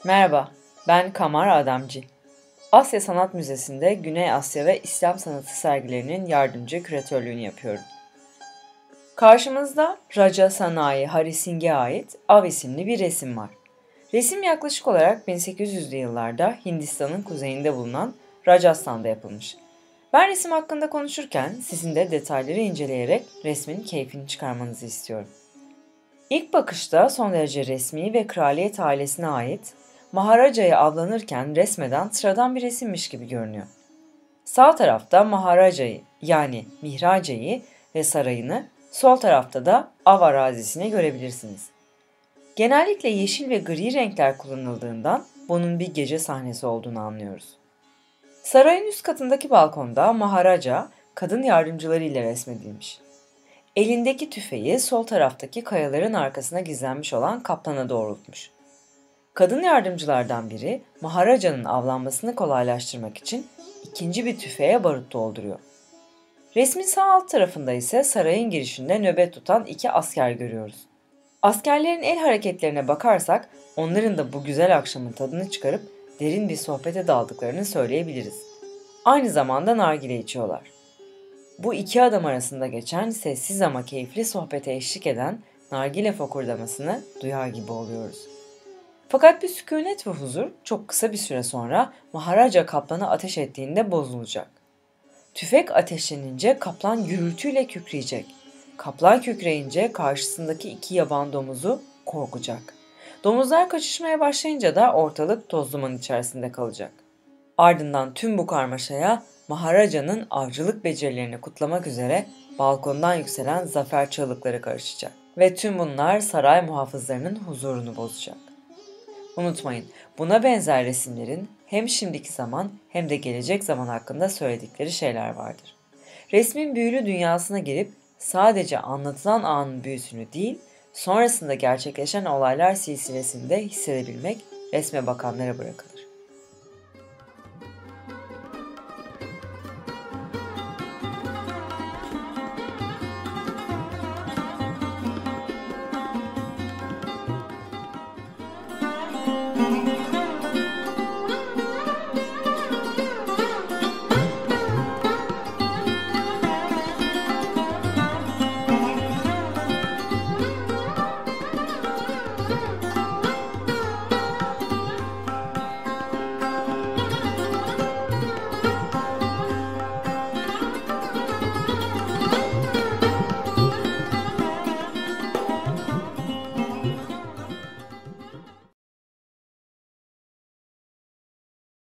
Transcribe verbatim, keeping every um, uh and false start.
Merhaba, ben Kamar Adamcı. Asya Sanat Müzesi'nde Güney Asya ve İslam sanatı sergilerinin yardımcı küratörlüğünü yapıyorum. Karşımızda Raja Sanayi Hari Singh'e ait Av isimli bir resim var. Resim yaklaşık olarak bin sekiz yüzlü yıllarda Hindistan'ın kuzeyinde bulunan Rajasthan'da yapılmış. Ben resim hakkında konuşurken sizin de detayları inceleyerek resmin keyfini çıkarmanızı istiyorum. İlk bakışta son derece resmi ve kraliyet ailesine ait Maharaja'yı avlanırken resmeden sıradan bir resimmiş gibi görünüyor. Sağ tarafta Maharaja'yı yani Mihraca'yı ve sarayını, sol tarafta da av arazisini görebilirsiniz. Genellikle yeşil ve gri renkler kullanıldığından bunun bir gece sahnesi olduğunu anlıyoruz. Sarayın üst katındaki balkonda Maharaja kadın yardımcıları ile resmedilmiş. Elindeki tüfeği sol taraftaki kayaların arkasına gizlenmiş olan kaplana doğrultmuş. Kadın yardımcılardan biri Maharaja'nın avlanmasını kolaylaştırmak için ikinci bir tüfeğe barut dolduruyor. Resmin sağ alt tarafında ise sarayın girişinde nöbet tutan iki asker görüyoruz. Askerlerin el hareketlerine bakarsak onların da bu güzel akşamın tadını çıkarıp derin bir sohbete daldıklarını söyleyebiliriz. Aynı zamanda nargile içiyorlar. Bu iki adam arasında geçen sessiz ama keyifli sohbete eşlik eden nargile fokurdamasını duyar gibi oluyoruz. Fakat bir sükunet ve huzur çok kısa bir süre sonra Maharaja kaplana ateş ettiğinde bozulacak. Tüfek ateşlenince kaplan gürültüyle kükreyecek. Kaplan kükreyince karşısındaki iki yaban domuzu korkacak. Domuzlar kaçışmaya başlayınca da ortalık toz duman içerisinde kalacak. Ardından tüm bu karmaşaya Maharaja'nın avcılık becerilerini kutlamak üzere balkondan yükselen zafer çığlıkları karışacak. Ve tüm bunlar saray muhafızlarının huzurunu bozacak. Unutmayın, buna benzer resimlerin hem şimdiki zaman hem de gelecek zaman hakkında söyledikleri şeyler vardır. Resmin büyülü dünyasına girip sadece anlatılan anın büyüsünü değil, sonrasında gerçekleşen olaylar silsilesinde hissedebilmek resme bakanlara bırakılır.